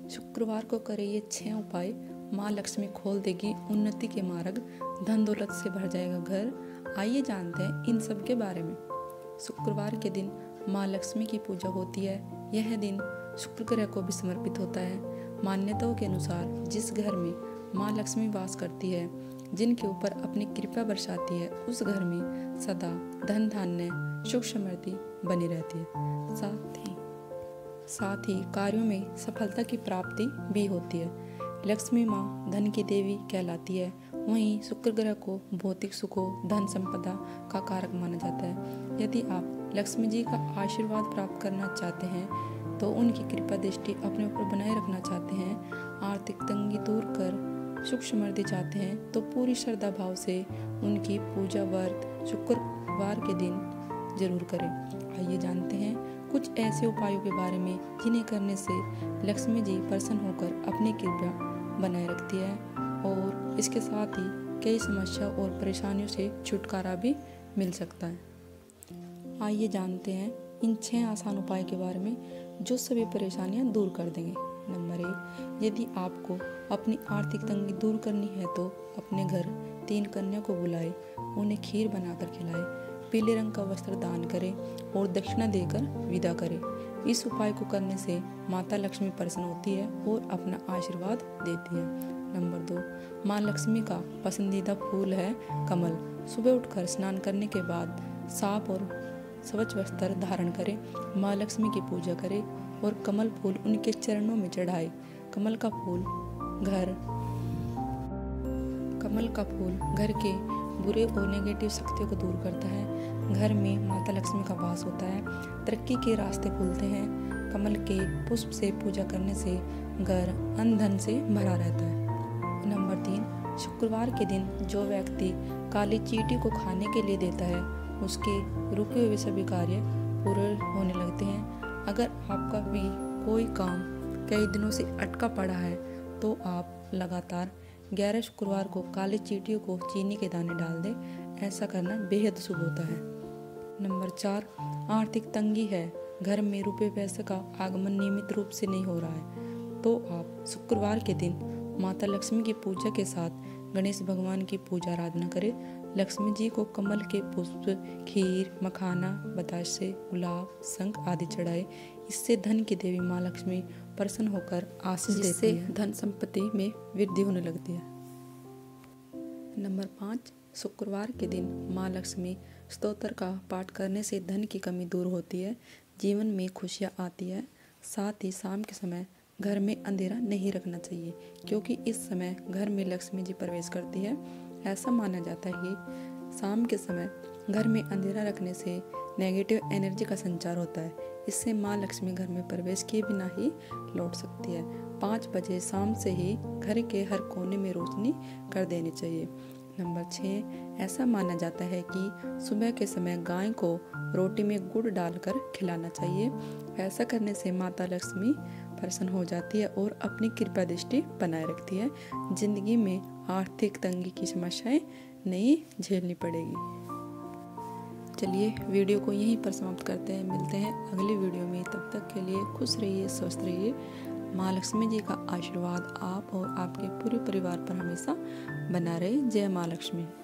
शुक्रवार को करें ये 6 उपाय। माँ लक्ष्मी खोल देगी उन्नति के मार्ग, धन दौलत से भर जाएगा घर। आइए जानते हैं इन सब के बारे में। शुक्रवार के दिन माँ लक्ष्मी की पूजा होती है। यह दिन शुक्र ग्रह को भी समर्पित होता है। मान्यताओं के अनुसार जिस घर में माँ लक्ष्मी वास करती है, जिनके ऊपर अपनी कृपा बरसाती है, उस घर में सदा धन धान्य सुख समृद्धि बनी रहती है। साथ ही कार्यों में सफलता की प्राप्ति भी होती है। लक्ष्मी माँ धन की देवी कहलाती है। वहीं शुक्र ग्रह को भौतिक सुखों धन संपदा का कारक माना जाता है। यदि आप लक्ष्मी जी का आशीर्वाद प्राप्त करना चाहते हैं तो उनकी कृपा दृष्टि अपने ऊपर बनाए रखना चाहते हैं, आर्थिक तंगी दूर कर सुख समृद्धि चाहते हैं तो पूरी श्रद्धा भाव से उनकी पूजा व्रत शुक्रवार के दिन जरूर करें। आइए जानते हैं कुछ ऐसे उपायों के बारे में जिन्हें करने से लक्ष्मी जी प्रसन्न होकर अपनी कृपा बनाए रखती है और इसके साथ ही कई समस्या और परेशानियों से छुटकारा भी मिल सकता है। आइए जानते हैं इन 6 आसान उपाय के बारे में जो सभी परेशानियां दूर कर देंगे। नंबर 1, यदि आपको अपनी आर्थिक तंगी दूर करनी है तो अपने घर 3 कन्या को बुलाए, उन्हें खीर बनाकर खिलाए, पीले रंग का वस्त्र दान करें और दक्षिणा देकर विदा करें। इस उपाय को करने से माता लक्ष्मी प्रसन्न होती है और अपना आशीर्वाद देती है। नंबर 2, माँ लक्ष्मी का पसंदीदा फूल है कमल। सुबह उठकर स्नान करने के बाद साफ और स्वच्छ वस्त्र धारण करें, माँ लक्ष्मी की पूजा करें और कमल फूल उनके चरणों में चढ़ाए। कमल का फूल घर के बुरे और नेगेटिव शक्तियों को दूर करता है। घर में माता लक्ष्मी का वास होता है, तरक्की के रास्ते खुलते हैं। कमल के पुष्प से पूजा करने से घर अन्न धन से भरा रहता है। नंबर 3, शुक्रवार के दिन जो व्यक्ति काली चींटी को खाने के लिए देता है उसके रुके हुए सभी कार्य पूरे होने लगते हैं। अगर आपका भी कोई काम कई दिनों से अटका पड़ा है तो आप लगातार 11 शुक्रवार को काली चींटियों को चीनी के दाने डाल दें। ऐसा करना बेहद शुभ होता है। नंबर 4, आर्थिक तंगी है, घर में रुपए पैसे का आगमन नियमित रूप से नहीं हो रहा है तो आप शुक्रवार के दिन माता लक्ष्मी की पूजा के साथ गणेश भगवान की पूजा आराधना करें। लक्ष्मी जी को कमल के पुष्प, खीर, मखाना, बताशे, गुलाब, शंख आदि चढ़ाए। इससे धन की देवी माँ लक्ष्मी प्रसन्न होकर आशीष देती है, धन संपत्ति में वृद्धि होने लगती है। नंबर 5, शुक्रवार के दिन माँ लक्ष्मी स्तोत्र का पाठ करने से धन की कमी दूर होती है, जीवन में खुशियाँ आती है। साथ ही शाम के समय घर में अंधेरा नहीं रखना चाहिए क्योंकि इस समय घर में लक्ष्मी जी प्रवेश करती है। ऐसा माना जाता है कि शाम के समय घर में अंधेरा रखने से नेगेटिव एनर्जी का संचार होता है। इससे माँ लक्ष्मी घर में प्रवेश किए बिना ही लौट सकती है। 5 बजे शाम से ही घर के हर कोने में रोशनी कर देनी चाहिए। नंबर 6, ऐसा माना जाता है कि सुबह के समय गाय को रोटी में गुड़ डालकर खिलाना चाहिए। ऐसा करने से माता लक्ष्मी प्रसन्न हो जाती है और अपनी कृपा दृष्टि बनाए रखती है। जिंदगी में आर्थिक तंगी की समस्याएं नहीं झेलनी पड़ेगी। चलिए वीडियो को यहीं पर समाप्त करते हैं। मिलते हैं अगली वीडियो में। तब तक के लिए खुश रहिए, स्वस्थ रहिए। माँ लक्ष्मी जी का आशीर्वाद आप और आपके पूरे परिवार पर हमेशा बना रहे। जय माँ लक्ष्मी।